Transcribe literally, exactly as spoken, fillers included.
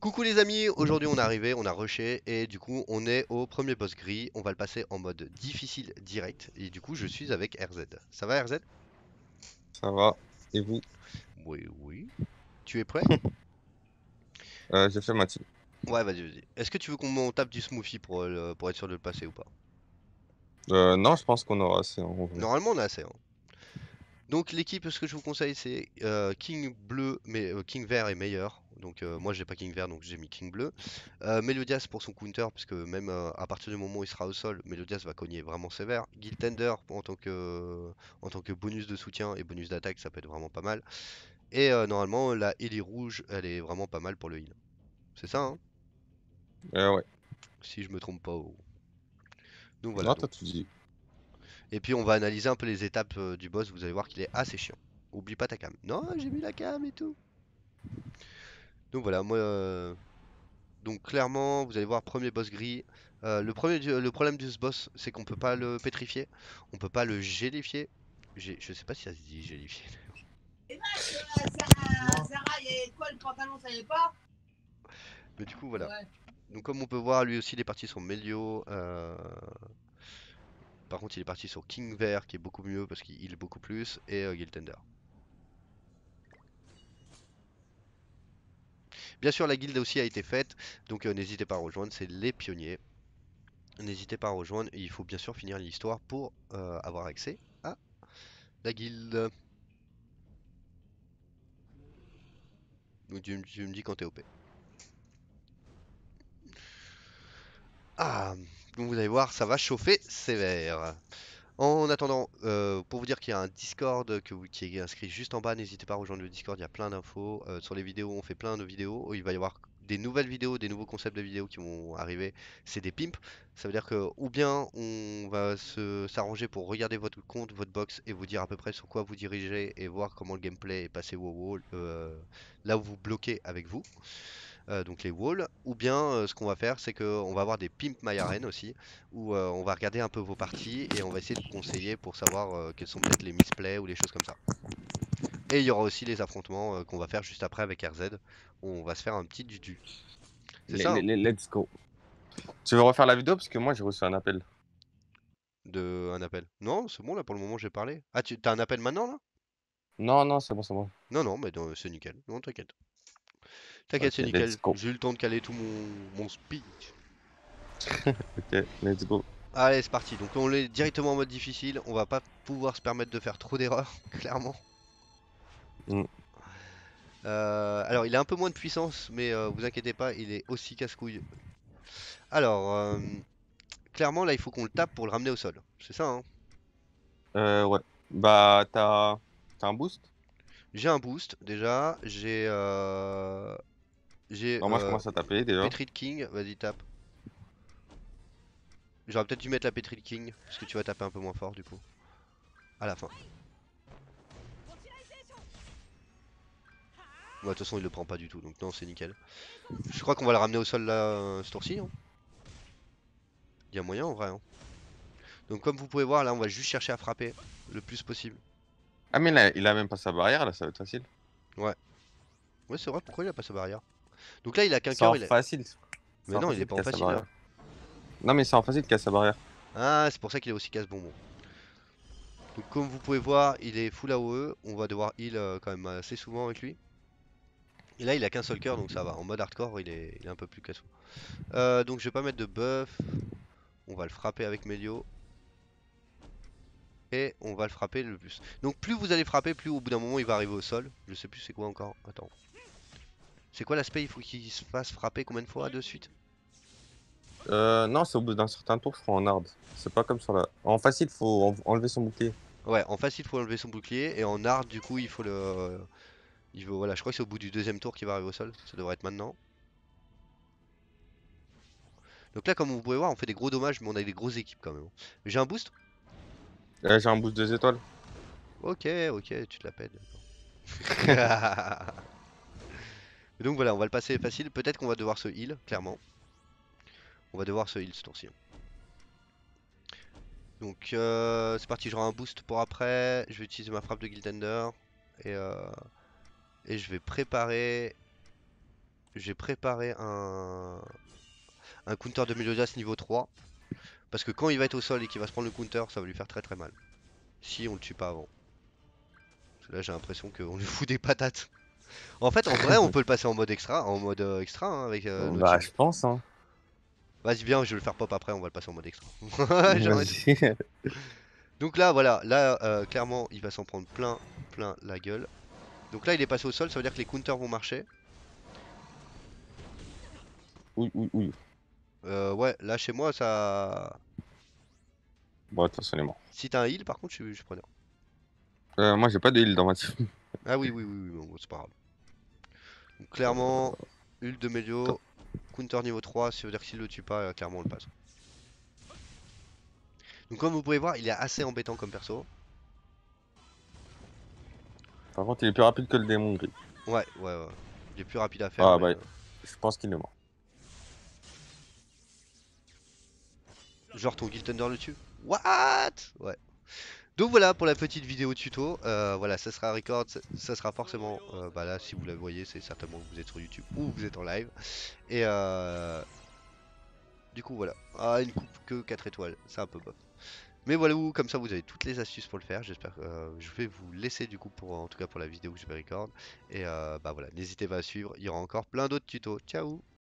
Coucou les amis, aujourd'hui on est arrivé, on a rushé et du coup on est au premier boss gris. On va le passer en mode difficile direct et du coup je suis avec R Z. Ça va R Z? Ça va. Et vous? Oui, oui. Tu es prêt? Euh, j'ai fait ma team. Ouais, vas-y, vas-y. Est-ce que tu veux qu'on tape du smoothie pour, le- pour être sûr de le passer ou pas? Euh, non, je pense qu'on aura assez en vrai. Normalement on a assez, hein. Donc l'équipe, ce que je vous conseille, c'est euh, King bleu, mais euh, King vert est meilleur. Donc euh, moi j'ai pas King vert, donc j'ai mis King bleu. Euh, Melodias pour son counter, parce que même euh, à partir du moment où il sera au sol, Melodias va cogner vraiment sévère. Guild Tender en tant que, en tant que bonus de soutien et bonus d'attaque, ça peut être vraiment pas mal. Et euh, normalement la Ellie rouge, elle est vraiment pas mal pour le heal. C'est ça, hein? Euh, ouais. Si je me trompe pas. oh. Donc voilà. Non, Donc. t'as tout dit. Et puis on va analyser un peu les étapes euh, du boss. Vous allez voir qu'il est assez chiant. Oublie pas ta cam. Non, j'ai mis la cam et tout. Donc voilà, moi, euh, donc clairement, vous allez voir premier boss gris. Euh, le premier, du- le problème de ce boss, c'est qu'on peut pas le pétrifier, on peut pas le gélifier. Gé- Je sais pas si ça se dit gélifier. Et bah, euh, Sarah, Sarah, il y a quoi le pantalon, ça y est pas? Mais du coup voilà. Ouais. Donc comme on peut voir, lui aussi il est parti sur Melio. euh, Par contre il est parti sur King Vert qui est beaucoup mieux parce qu'il est beaucoup plus et euh, Guild Tender. Bien sûr la guilde aussi a été faite, donc euh, n'hésitez pas à rejoindre, c'est les pionniers. N'hésitez pas à rejoindre, et il faut bien sûr finir l'histoire pour euh, avoir accès à la guilde. Donc tu, me tu me dis quand t'es O P. Ah, donc vous allez voir, ça va chauffer sévère. En attendant, euh, pour vous dire qu'il y a un Discord que vous- qui est inscrit juste en bas, n'hésitez pas à rejoindre le Discord, il y a plein d'infos. Euh, sur les vidéos, on fait plein de vidéos. Il va y avoir des nouvelles vidéos, des nouveaux concepts de vidéos qui vont arriver. C'est des pimps. Ça veut dire que ou bien on va se s'arranger pour regarder votre compte, votre box et vous dire à peu près sur quoi vous dirigez et voir comment le gameplay est passé au wall, euh, là où vous bloquez avec vous euh, donc les walls, ou bien euh, ce qu'on va faire, c'est qu'on va avoir des Pimp My Arène aussi, où euh, on va regarder un peu vos parties et on va essayer de vous conseiller pour savoir euh, quels sont peut-être les misplays ou les choses comme ça. Et il y aura aussi les affrontements euh, qu'on va faire juste après avec R Z, où on va se faire un petit dudu. C'est Les- ça, les- hein, les- let's go. Tu veux refaire la vidéo parce que moi j'ai reçu un appel. de un appel. Non, c'est bon là pour le moment j'ai parlé. Ah, tu as un appel maintenant là? Non, non, c'est bon, c'est bon. Non, non, mais non, c'est nickel. Non, t'inquiète. T'inquiète, Ok, c'est let's nickel. go. J'ai eu le temps de caler tout mon, mon speech. Ok, let's go. Allez, c'est parti. Donc on est directement en mode difficile. On va pas pouvoir se permettre de faire trop d'erreurs, clairement. Hmm. Euh, alors, il a un peu moins de puissance, mais euh, vous inquiétez pas, il est aussi casse-couille. Alors, euh, clairement, là, il faut qu'on le tape pour le ramener au sol. C'est ça, hein? Euh, ouais. Bah, t'as t'as un boost? J'ai un boost, déjà. J'ai euh, j'ai Alors moi je euh, commence à taper déjà. Petri de King. Vas-y, tape. J'aurais peut-être dû mettre la Petri de King, parce que tu vas taper un peu moins fort, du coup. À la fin. Ouais, de toute façon, il le prend pas du tout, donc non, c'est nickel. Je crois qu'on va le ramener au sol, là, euh, ce tour-ci, hein. Il y a moyen, en vrai, hein. Donc, comme vous pouvez voir, là, on va juste chercher à frapper le plus possible. Ah mais là, il a même pas sa barrière, là ça va être facile. Ouais. Ouais, c'est vrai, pourquoi il a pas sa barrière? Donc là, il a qu'un C'est cœur, en il a... facile. C'est Mais en non, il est facile pas qu'il en a sa facile là. barrière. Non mais c'est en facile qu'il a sa barrière. Ah, c'est pour ça qu'il est aussi casse-bonbon. Donc comme vous pouvez voir, il est full A O E. On va devoir heal euh, quand même assez souvent avec lui. Et là, il a qu'un seul cœur, donc ça va. En mode hardcore, il est, il est un peu plus cassou. Euh, donc je vais pas mettre de buff. On va le frapper avec Melio. Et on va le frapper le plus. Donc plus vous allez frapper, plus au bout d'un moment il va arriver au sol. Je sais plus c'est quoi encore. Attends. C'est quoi l'aspect? Il faut qu'il se fasse frapper combien de fois de suite? Euh, non, c'est au bout d'un certain tour, je crois, en hard. C'est pas comme sur la... En facile, faut en- enlever son bouclier. Ouais, en facile, il faut enlever son bouclier. Et en hard, du coup, il faut le. Il faut... Voilà, je crois que c'est au bout du deuxième tour qu'il va arriver au sol. Ça devrait être maintenant. Donc là, comme vous pouvez voir, on fait des gros dommages, mais on a des grosses équipes quand même. J'ai un boost? Euh, j'ai un boost deux étoiles. Ok, ok, tu te la pètes. D'accord. Donc voilà, on va le passer facile. Peut-être qu'on va devoir se heal, clairement. On va devoir se heal ce tour-ci. Donc euh, c'est parti, j'aurai un boost pour après. Je vais utiliser ma frappe de Guild Tender. Et, euh, et je vais préparer. j'ai préparé un, un counter de Meliodas niveau trois. Parce que quand il va être au sol et qu'il va se prendre le counter, ça va lui faire très très mal. Si on le tue pas avant. Parce que là j'ai l'impression qu'on lui fout des patates. En fait, en vrai, on peut le passer en mode extra, en mode euh, extra hein, avec euh, notre Bah, shield. je pense, hein. Vas-y, viens, je vais le faire pop après, on va le passer en mode extra. J'ai envie de- Vas-y. Donc là, voilà, là, euh, clairement, il va s'en prendre plein, plein la gueule. Donc là, il est passé au sol, ça veut dire que les counters vont marcher. Oui, oui, oui. Euh, ouais, là, chez moi, ça... Bon, de toute façon, il est mort. Si t'as un heal, par contre, je suis, je suis preneur. Euh, moi, j'ai pas de heal dans ma team. Ah oui, oui, oui, oui, bon, c'est pas grave. Donc clairement, ult de Melio, counter niveau trois, ça veut dire que s'il le tue pas, euh, clairement, on le passe. Donc comme vous pouvez voir, il est assez embêtant comme perso. Par contre, il est plus rapide que le démon gris. Ouais, ouais, ouais. Il est plus rapide à faire, Ah, mais... bah, euh, je pense qu'il est mort. Genre ton Guild Thunder le tue? What? Ouais. Donc voilà pour la petite vidéo tuto. Euh, voilà, ça sera record, ça, ça sera forcément, euh, bah là si vous la voyez, c'est certainement que vous êtes sur YouTube ou vous êtes en live. Et euh, du coup voilà. Ah, une coupe que quatre étoiles, c'est un peu bof. Mais voilà, où, comme ça vous avez toutes les astuces pour le faire. J'espère que euh, je vais vous laisser du coup pour en tout cas pour la vidéo que je vais record. Et euh, bah voilà, n'hésitez pas à suivre, il y aura encore plein d'autres tutos. Ciao!